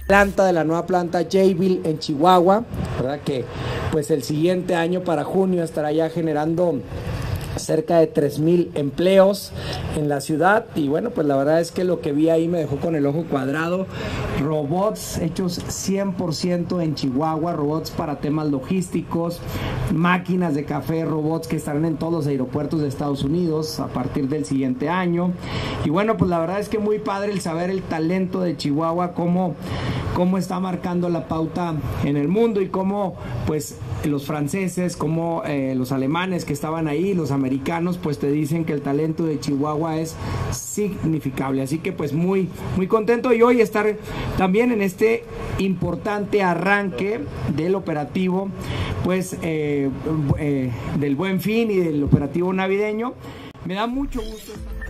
planta de la nueva planta Jabil en Chihuahua, ¿verdad? Que pues el siguiente año para junio estará ya generando cerca de 3,000 empleos en la ciudad. Y bueno, pues la verdad es que lo que vi ahí me dejó con el ojo cuadrado. Robots hechos 100% en Chihuahua, robots para temas logísticos, máquinas de café, robots que estarán en todos los aeropuertos de Estados Unidos a partir del siguiente año. Y bueno, pues la verdad es que muy padre el saber el talento de Chihuahua, cómo está marcando la pauta en el mundo, y cómo pues los franceses, como los alemanes que estaban ahí, los americanos, pues te dicen que el talento de Chihuahua es significable. Así que pues muy contento, y hoy estar también en este importante arranque del operativo pues del Buen Fin y del operativo navideño. Me da mucho gusto estar